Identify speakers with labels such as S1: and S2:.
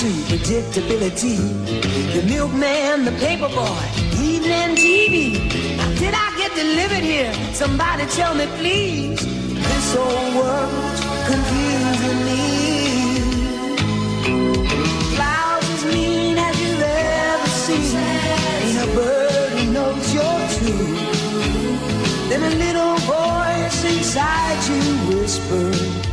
S1: to predictability. The milkman, the paper boy, evening TV. Did I get delivered here? Somebody tell me, please. This whole world's confusing me. Clouds as mean as you've ever seen. Ain't a bird who knows you're true. Then a little voice inside you whispers,